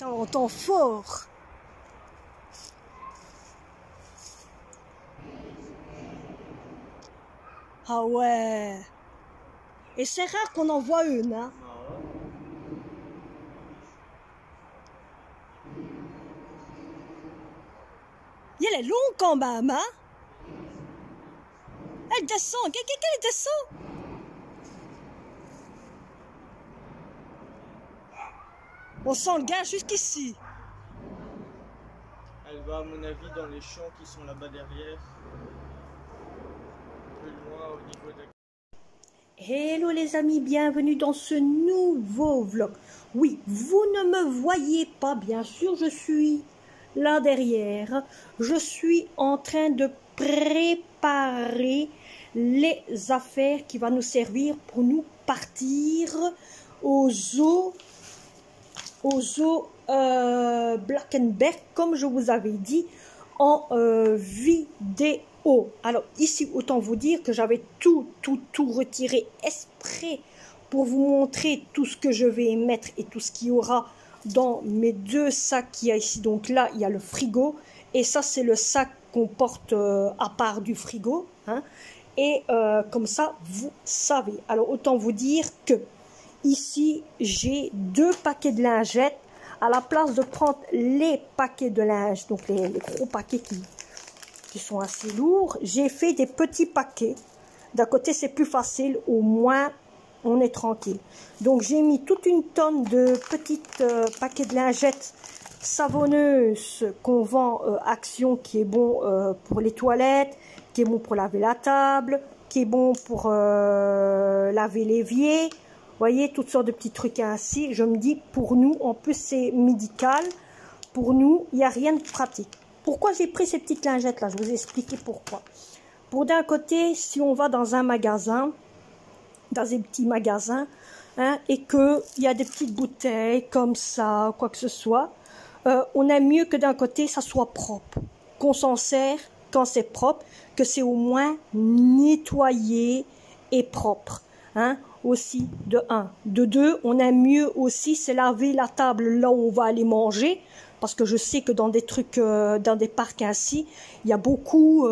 On entend fort. Ah ouais. Et c'est rare qu'on en voit une, hein. Et elle est longue quand même, hein. Elle descend, qu'elle descend. On sent le gars jusqu'ici. Elle va à mon avis dans les champs qui sont là-bas derrière. Plus loin au niveau de... Hello les amis, bienvenue dans ce nouveau vlog. Oui, vous ne me voyez pas, bien sûr, je suis là derrière. Je suis en train de préparer les affaires qui vont nous servir pour nous partir aux eaux Blackenberg, comme je vous avais dit en vidéo. Alors ici, autant vous dire que j'avais tout retiré exprès pour vous montrer tout ce que je vais mettre et tout ce qu'il y aura dans mes deux sacs qu'il y a ici. Donc là, il y a le frigo et ça, c'est le sac qu'on porte à part du frigo, hein. Et comme ça, vous savez. Alors autant vous dire que ici, j'ai 2 paquets de lingettes. À la place de prendre les paquets de linge, donc les gros paquets qui sont assez lourds, j'ai fait des petits paquets. D'un côté, c'est plus facile, au moins, on est tranquille. Donc, j'ai mis toute une tonne de petits paquets de lingettes savonneuses qu'on vend Action, qui est bon pour les toilettes, qui est bon pour laver la table, qui est bon pour laver l'évier. Vous voyez, toutes sortes de petits trucs ainsi. Je me dis, pour nous, en plus c'est médical, pour nous, il n'y a rien de pratique. Pourquoi j'ai pris ces petites lingettes-là? Je vais vous expliquer pourquoi. Pour d'un côté, si on va dans un magasin, dans des petits magasins, hein, et qu'il y a des petites bouteilles comme ça, quoi que ce soit, on aime mieux que d'un côté, ça soit propre. Qu'on s'en sert quand c'est propre, que c'est au moins nettoyé et propre. Hein, aussi de 1. De 2, on aime mieux aussi c'est laver la table là où on va aller manger, parce que je sais que dans des trucs, dans des parcs ainsi, il y a beaucoup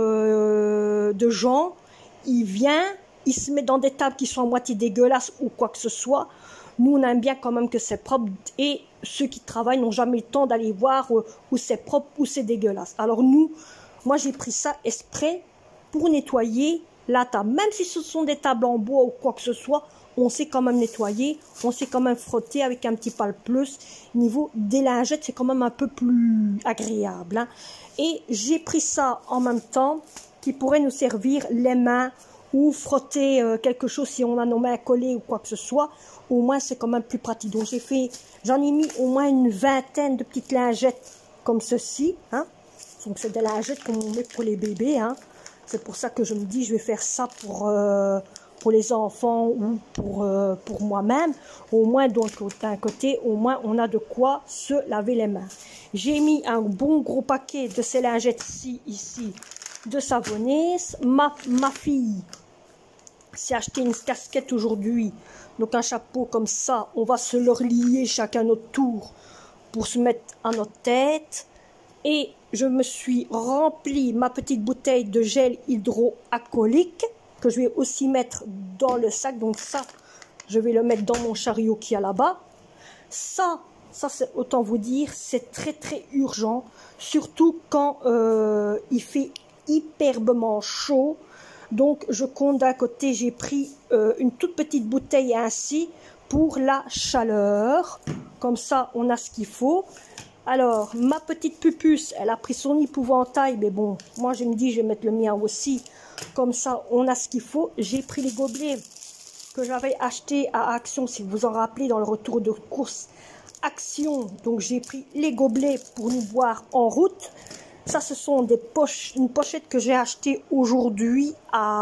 de gens, ils viennent, ils se mettent dans des tables qui sont à moitié dégueulasses ou quoi que ce soit. Nous, on aime bien quand même que c'est propre, et ceux qui travaillent n'ont jamais le temps d'aller voir où c'est propre ou c'est dégueulasse. Alors moi j'ai pris ça exprès pour nettoyer la table. Même si ce sont des tables en bois ou quoi que ce soit, on sait quand même nettoyer, on sait quand même frotter avec un petit pal plus. Niveau des lingettes, c'est quand même un peu plus agréable, hein. Et j'ai pris ça en même temps qui pourrait nous servir les mains ou frotter quelque chose si on a nos mains collées ou quoi que ce soit. Au moins, c'est quand même plus pratique. Donc, j'en ai mis au moins une vingtaine de petites lingettes comme ceci, hein. Donc, c'est des lingettes qu'on met pour les bébés, hein. C'est pour ça que je me dis, je vais faire ça pour les enfants ou pour moi-même. Au moins, donc, d'un côté, au moins, on a de quoi se laver les mains. J'ai mis un bon gros paquet de ces lingettes ici, de Savonnees. Ma fille s'est acheté une casquette aujourd'hui. Donc, un chapeau comme ça, on va se le relier chacun notre tour pour se mettre à notre tête. Et je me suis rempli ma petite bouteille de gel hydroalcoolique que je vais aussi mettre dans le sac. Donc ça, je vais le mettre dans mon chariot qui est là-bas. Ça c'est, autant vous dire, c'est très urgent. Surtout quand il fait hyperbement chaud. Donc je compte d'un côté, j'ai pris une toute petite bouteille ainsi pour la chaleur. Comme ça, on a ce qu'il faut. Alors, ma petite pupuce, elle a pris son épouvantail, mais bon, moi je me dis, je vais mettre le mien aussi. Comme ça, on a ce qu'il faut. J'ai pris les gobelets que j'avais achetés à Action, si vous vous en rappelez, dans le retour de course Action. Donc, j'ai pris les gobelets pour nous boire en route. Ça, ce sont une pochette que j'ai achetée aujourd'hui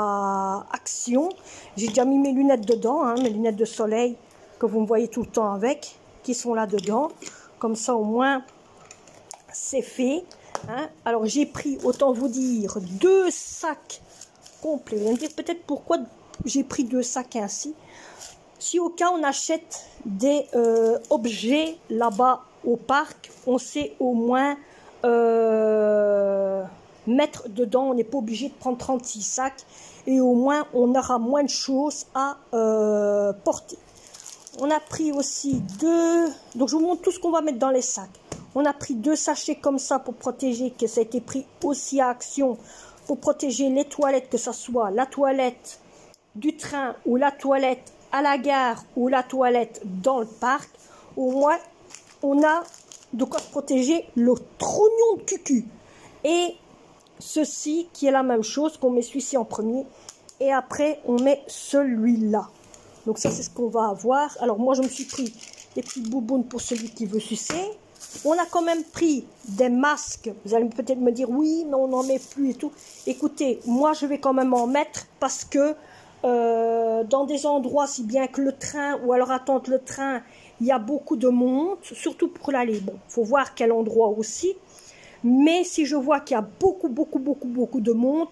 à Action. J'ai déjà mis mes lunettes dedans, hein, mes lunettes de soleil que vous me voyez tout le temps avec, qui sont là dedans. Comme ça, au moins, c'est fait, hein. Alors, j'ai pris, autant vous dire, 2 sacs complets. Vous allez me dire peut-être pourquoi j'ai pris 2 sacs ainsi. Si au cas on achète des objets là-bas au parc, on sait au moins mettre dedans. On n'est pas obligé de prendre 36 sacs et au moins on aura moins de choses à porter. On a pris aussi donc je vous montre tout ce qu'on va mettre dans les sacs. On a pris 2 sachets comme ça pour protéger, que ça a été pris aussi à Action, pour protéger les toilettes, que ce soit la toilette du train ou la toilette à la gare ou la toilette dans le parc. Au moins on a de quoi protéger le trognon de cucu. Et ceci qui est la même chose, qu'on met celui-ci en premier et après on met celui-là. Donc ça c'est ce qu'on va avoir. Alors moi je me suis pris des petites boubounes pour celui qui veut sucer. On a quand même pris des masques. Vous allez peut-être me dire oui mais on n'en met plus et tout. Écoutez, moi je vais quand même en mettre parce que dans des endroits, si bien que le train ou alors attendre le train, il y a beaucoup de monde, surtout pour l'aller. Bon, il faut voir quel endroit aussi. Mais si je vois qu'il y a beaucoup de monde,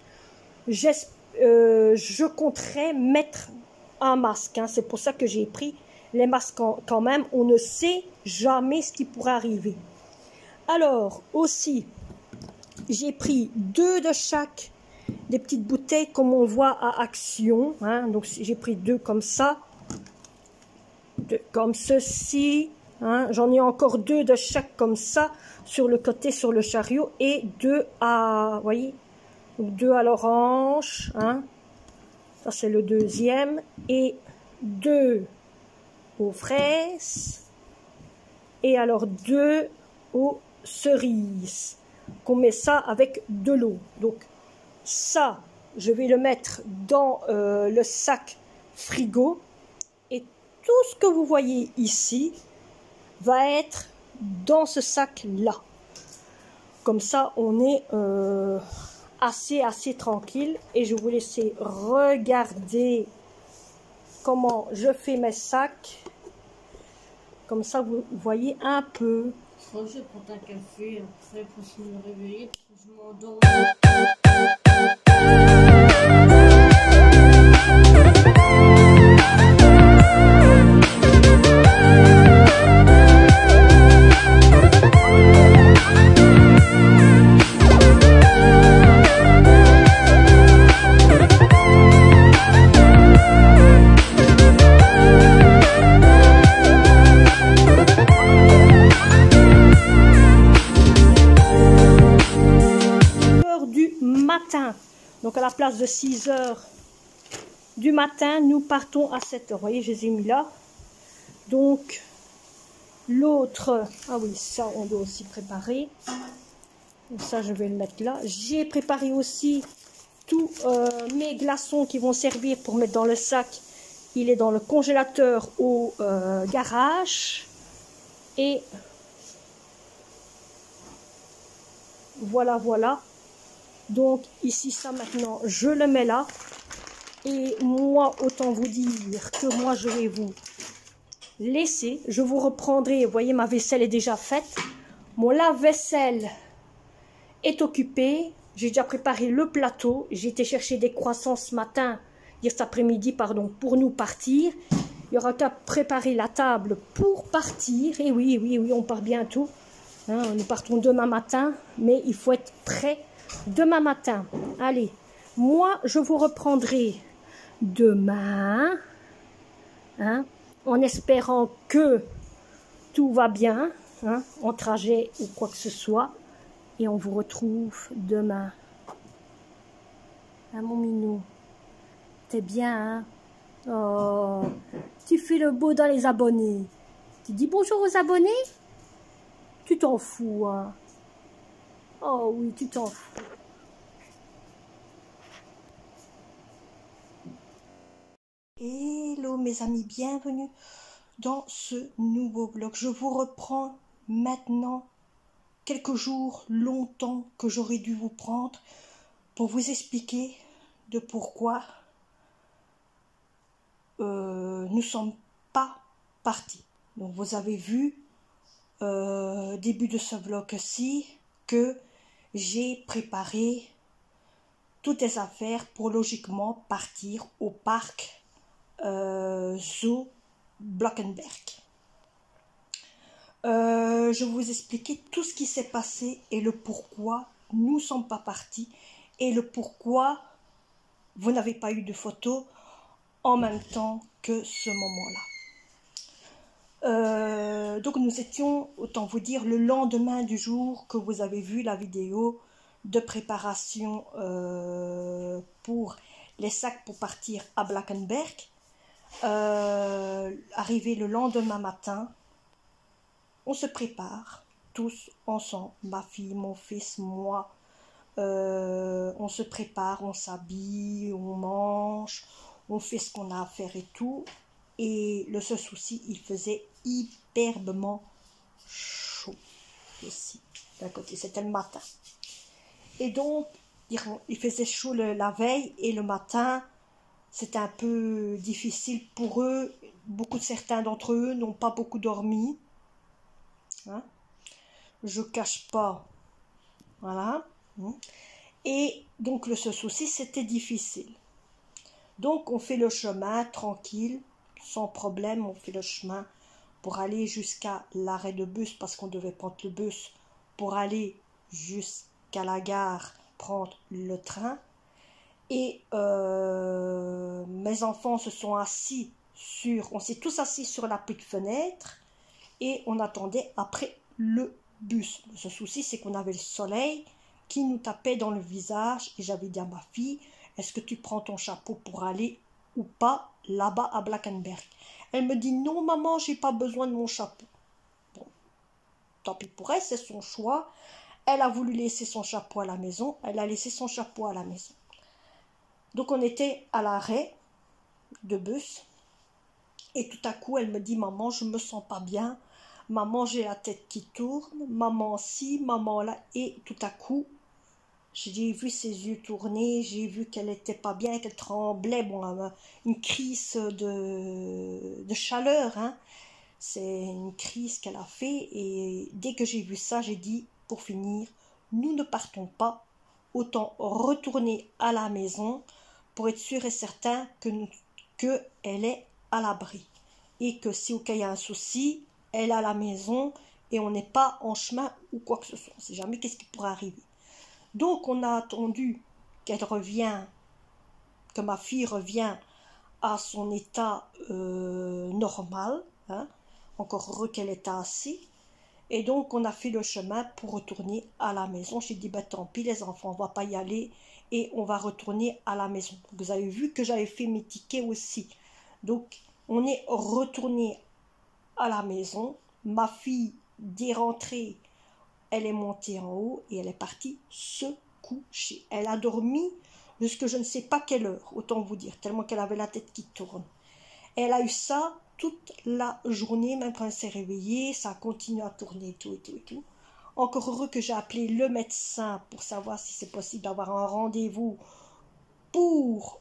je compterai mettre un masque. Hein. C'est pour ça que j'ai pris les masques quand même. On ne sait jamais ce qui pourrait arriver. Alors, aussi, j'ai pris 2 de chaque, des petites bouteilles comme on voit à Action. Hein. Donc, j'ai pris 2 comme ça. 2 comme ceci. Hein. J'en ai encore 2 de chaque comme ça sur le côté, sur le chariot. Et 2 à, voyez, 2 à l'orange. Hein. Ça, c'est le deuxième. Et 2 aux fraises. Et alors 2 aux cerises. Qu'on met ça avec de l'eau. Donc, ça, je vais le mettre dans le sac frigo. Et tout ce que vous voyez ici va être dans ce sac-là. Comme ça, on est assez tranquille. Et je vais vous laisser regarder comment je fais mes sacs. Comme ça, vous voyez un peu. Je vais prendre un café après pour se me réveiller parce que je m'endors. Donc à la place de 6 heures du matin, nous partons à 7 heures. Vous voyez, je les ai mis là. Donc l'autre, ah oui, ça on doit aussi préparer. Donc ça je vais le mettre là. J'ai préparé aussi tous mes glaçons qui vont servir pour mettre dans le sac. Il est dans le congélateur au garage. Et voilà. Donc ici ça maintenant je le mets là et moi autant vous dire que moi je vais vous laisser, je vous reprendrai. Vous voyez, ma vaisselle est déjà faite, mon lave-vaisselle est occupé, j'ai déjà préparé le plateau, j'ai été chercher des croissants ce matin, cet après-midi pardon, pour nous partir. Il y aura qu'à préparer la table pour partir. Et oui, on part bientôt, hein, nous partons demain matin, mais il faut être prêt demain matin. Allez, moi je vous reprendrai demain, hein, en espérant que tout va bien, hein, en trajet ou quoi que ce soit, et on vous retrouve demain. Ah mon minou, t'es bien, hein? Oh, tu fais le beau dans les abonnés. Tu dis bonjour aux abonnés? Tu t'en fous, hein? Oh oui, tu t'en fous. Hello mes amis, bienvenue dans ce nouveau vlog. Je vous reprends maintenant quelques jours, longtemps que j'aurais dû vous prendre pour vous expliquer de pourquoi nous ne sommes pas partis. Donc vous avez vu début de ce vlog-ci que j'ai préparé toutes les affaires pour logiquement partir au parc Zoo Blankenberg. je vous expliquais tout ce qui s'est passé et le pourquoi nous ne sommes pas partis et le pourquoi vous n'avez pas eu de photos en même temps que ce moment-là. Donc nous étions, autant vous dire, le lendemain du jour que vous avez vu la vidéo de préparation pour les sacs pour partir à Blankenberg. Arrivé le lendemain matin, on se prépare tous ensemble, ma fille, mon fils, moi. On se prépare, on s'habille, on mange, on fait ce qu'on a à faire et tout. Et le seul souci, il faisait hyperbement chaud ici, d'un côté, c'était le matin. Et donc, il faisait chaud la veille et le matin, c'était un peu difficile pour eux. Certains d'entre eux n'ont pas beaucoup dormi. Hein? Je ne cache pas. Voilà. Et donc, le seul souci, c'était difficile. Donc, on fait le chemin tranquille, sans problème. On fait le chemin pour aller jusqu'à l'arrêt de bus, parce qu'on devait prendre le bus pour aller jusqu'à la gare, prendre le train. Et mes enfants se sont assis on s'est tous assis sur la petite fenêtre et on attendait après le bus. Le souci, c'est qu'on avait le soleil qui nous tapait dans le visage et j'avais dit à ma fille, est-ce que tu prends ton chapeau pour aller ou pas là-bas à Blankenberg? Elle me dit, non maman, j'ai pas besoin de mon chapeau. Bon, tant pis pour elle, c'est son choix. Elle a voulu laisser son chapeau à la maison, elle a laissé son chapeau à la maison. Donc on était à l'arrêt de bus et tout à coup elle me dit, maman, je me sens pas bien, maman, j'ai la tête qui tourne, maman ci, maman là, et tout à coup j'ai vu ses yeux tourner, j'ai vu qu'elle était pas bien, qu'elle tremblait, bon, une crise de chaleur, hein. C'est une crise qu'elle a fait et dès que j'ai vu ça, j'ai dit, pour finir, nous ne partons pas, autant retourner à la maison pour être sûr et certain qu'elle est à l'abri et que si au cas il y a un souci, elle est à la maison et on n'est pas en chemin ou quoi que ce soit. On ne sait jamais qu'est-ce qui pourrait arriver. Donc on a attendu qu'elle revienne, que ma fille revienne à son état normal, hein, encore heureux qu'elle était assise. Et donc on a fait le chemin pour retourner à la maison. J'ai dit, bah, tant pis les enfants, on ne va pas y aller et on va retourner à la maison. Vous avez vu que j'avais fait mes tickets aussi. Donc on est retourné à la maison. Ma fille, dès rentrée, elle est montée en haut et elle est partie se coucher. Elle a dormi jusqu'à je ne sais pas quelle heure, autant vous dire, tellement qu'elle avait la tête qui tourne. Elle a eu ça toute la journée, même quand elle s'est réveillée, ça a continué à tourner et tout et tout et tout. Encore heureux que j'ai appelé le médecin pour savoir si c'est possible d'avoir un rendez-vous pour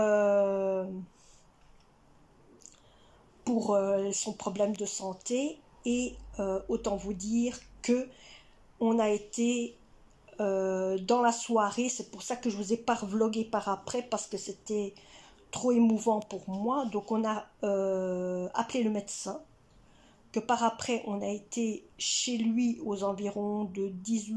son problème de santé. Et autant vous dire que on a été dans la soirée, c'est pour ça que je vous ai pas vlogué par après, parce que c'était trop émouvant pour moi. Donc on a appelé le médecin, que par après on a été chez lui aux environs de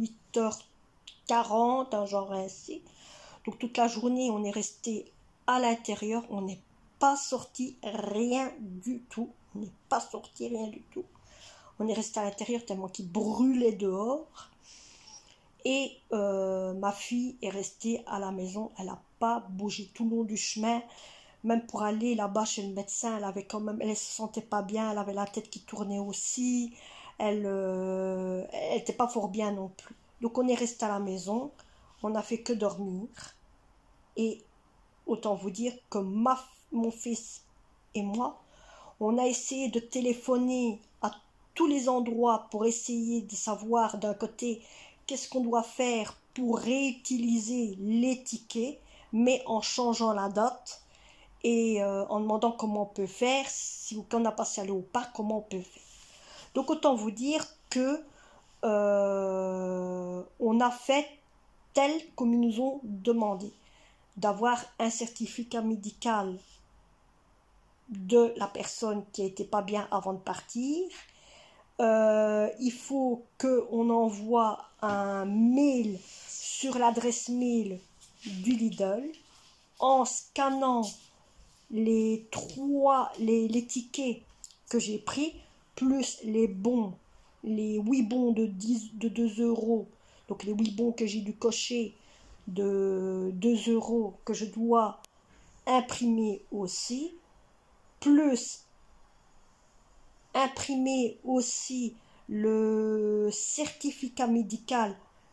18h40, un genre ainsi. Donc toute la journée on est resté à l'intérieur, on n'est pas sorti rien du tout, on n'est pas sorti rien du tout. On est resté à l'intérieur tellement qu'il brûlait dehors. Et ma fille est restée à la maison, elle n'a pas bougé tout le long du chemin. Même pour aller là-bas chez le médecin, elle se sentait pas bien, elle avait la tête qui tournait aussi. Elle n'était pas fort bien non plus. Donc on est resté à la maison, on n'a fait que dormir. Et autant vous dire que mon fils et moi, on a essayé de téléphoner à tous les endroits pour essayer de savoir d'un côté qu'est-ce qu'on doit faire pour réutiliser les tickets, mais en changeant la date et en demandant comment on peut faire, si on n'a pas su aller au parc, comment on peut faire. Donc autant vous dire que on a fait tel comme ils nous ont demandé, d'avoir un certificat médical de la personne qui n'était pas bien avant de partir, il faut qu'on envoie un mail sur l'adresse mail du Lidl en scannant les tickets que j'ai pris, plus les bons, les 8 bons de 2 euros, donc les 8 bons que j'ai dû cocher de 2 euros que je dois imprimer aussi, plus imprimer aussi le certificat médical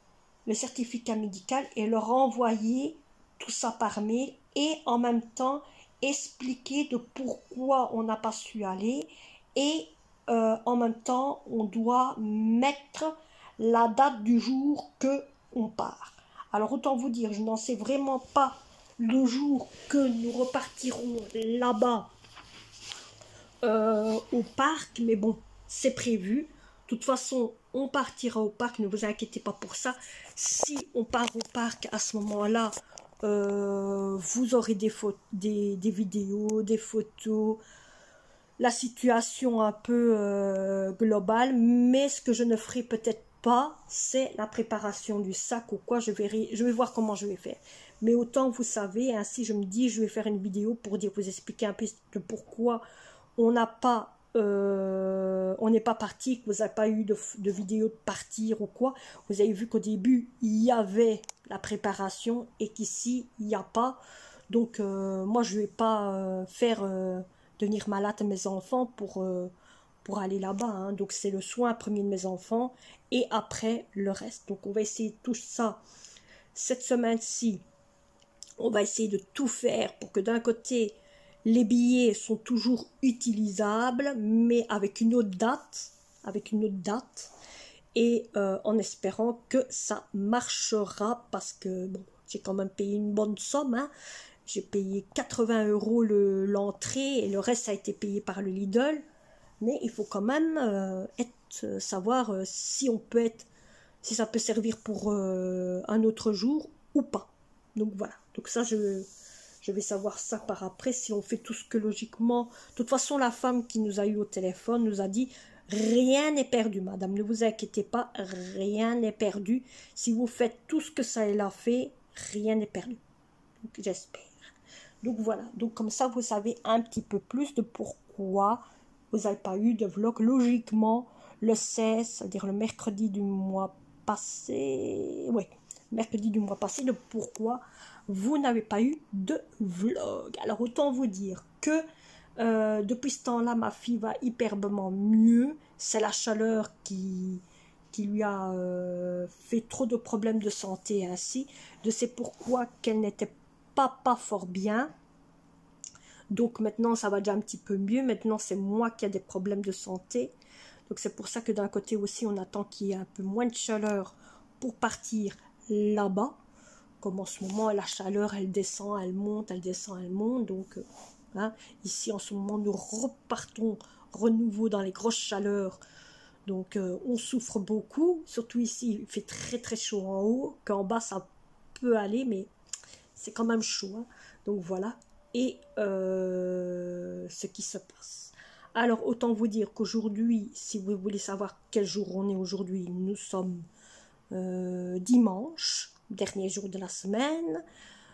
et leur envoyer tout ça par mail et en même temps expliquer de pourquoi on n'a pas su aller et en même temps on doit mettre la date du jour que on part. Alors autant vous dire, je n'en sais vraiment pas le jour que nous repartirons là-bas au parc, mais bon, c'est prévu. De toute façon, on partira au parc, ne vous inquiétez pas pour ça. Si on part au parc à ce moment-là, vous aurez des vidéos, des photos, la situation un peu globale, mais ce que je ne ferai peut-être pas, c'est la préparation du sac ou quoi, je vais voir comment je vais faire. Mais autant vous savez, ainsi je me dis, je vais faire une vidéo pour vous expliquer un peu de pourquoi on n'est pas parti, que vous n'avez pas eu de vidéo de partir ou quoi. Vous avez vu qu'au début, il y avait la préparation et qu'ici, il n'y a pas. Donc, moi, je ne vais pas faire devenir malade mes enfants pour aller là-bas. Hein. Donc, c'est le soin premier de mes enfants et après, le reste. Donc, on va essayer tout ça cette semaine-ci. On va essayer de tout faire pour que d'un côté, les billets sont toujours utilisables, mais avec une autre date, et en espérant que ça marchera, parce que bon, j'ai quand même payé une bonne somme, hein. J'ai payé 80 € l'entrée, et le reste a été payé par le Lidl, mais il faut quand même savoir si ça peut servir pour un autre jour ou pas. Donc voilà, donc ça je vais savoir ça par après, si on fait tout ce que logiquement... De toute façon, la femme qui nous a eu au téléphone nous a dit « Rien n'est perdu, madame, ne vous inquiétez pas, rien n'est perdu. Si vous faites tout ce que ça elle a fait, rien n'est perdu. » Donc j'espère. Donc voilà, donc comme ça, vous savez un petit peu plus de pourquoi vous n'avez pas eu de vlog. Logiquement, le 16, c'est-à-dire le mercredi du mois passé... Oui, mercredi du mois passé, de pourquoi vous n'avez pas eu de vlog. Alors autant vous dire que depuis ce temps-là, ma fille va hyperbement mieux. C'est la chaleur qui lui a fait trop de problèmes de santé ainsi. Je sais pourquoi qu'elle n'était pas fort bien. Donc maintenant, ça va déjà un petit peu mieux. Maintenant, c'est moi qui ai des problèmes de santé. Donc c'est pour ça que d'un côté aussi, on attend qu'il y ait un peu moins de chaleur pour partir là-bas. Comme en ce moment, la chaleur, elle descend, elle monte, elle descend, elle monte. Donc, hein, ici, en ce moment, nous repartons renouveau dans les grosses chaleurs. Donc, on souffre beaucoup. Surtout ici, il fait très, très chaud en haut. Qu'en bas, ça peut aller, mais c'est quand même chaud. Hein. Donc, voilà. Et ce qui se passe. Alors, autant vous dire qu'aujourd'hui, si vous voulez savoir quel jour on est aujourd'hui, nous sommes dimanche. Dernier jour de la semaine.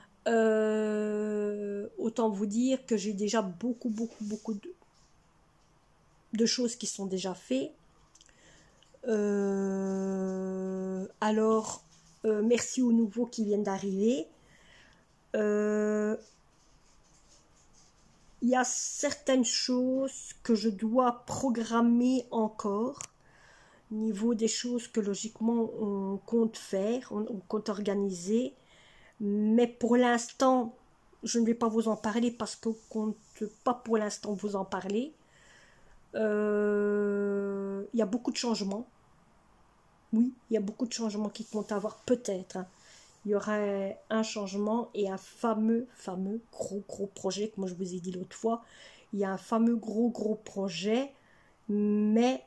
Autant vous dire que j'ai déjà beaucoup de choses qui sont déjà faites. Alors, merci aux nouveaux qui viennent d'arriver. Il y a certaines choses que je dois programmer encore. Niveau des choses que logiquement on compte faire, on compte organiser, mais pour l'instant je ne vais pas vous en parler parce qu'on ne compte pas pour l'instant vous en parler. Il y a beaucoup de changements, oui, il y a beaucoup de changements qui comptent avoir peut-être. Hein. Il y aurait un changement et un fameux gros projet, comme je vous ai dit l'autre fois. Il y a un fameux gros projet, mais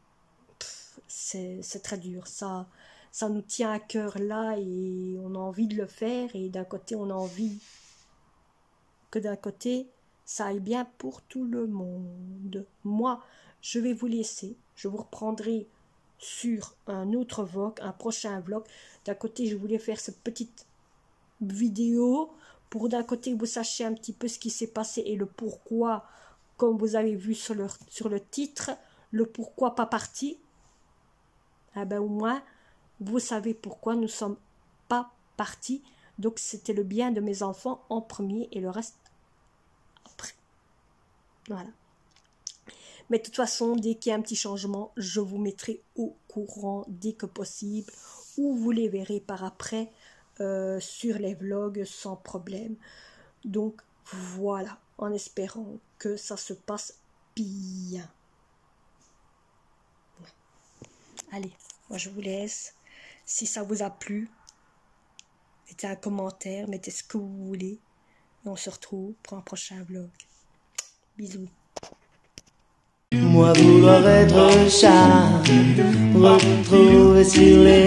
c'est très dur, ça nous tient à cœur là et on a envie de le faire, et d'un côté on a envie que d'un côté ça aille bien pour tout le monde. Moi je vais vous laisser, je vous reprendrai sur un autre vlog, un prochain vlog. D'un côté, je voulais faire cette petite vidéo pour d'un côté vous sachiez un petit peu ce qui s'est passé et le pourquoi, comme vous avez vu sur le titre, le pourquoi pas parti. Ah ben au moins, vous savez pourquoi nous sommes pas partis. Donc c'était le bien de mes enfants en premier et le reste après. Voilà. Mais de toute façon, dès qu'il y a un petit changement, je vous mettrai au courant dès que possible. Ou vous les verrez par après sur les vlogs sans problème. Donc voilà, en espérant que ça se passe bien. Allez, moi je vous laisse. Si ça vous a plu, mettez un commentaire, mettez ce que vous voulez. Et on se retrouve pour un prochain vlog. Bisous. Moi vouloir être chat, retrouver sur les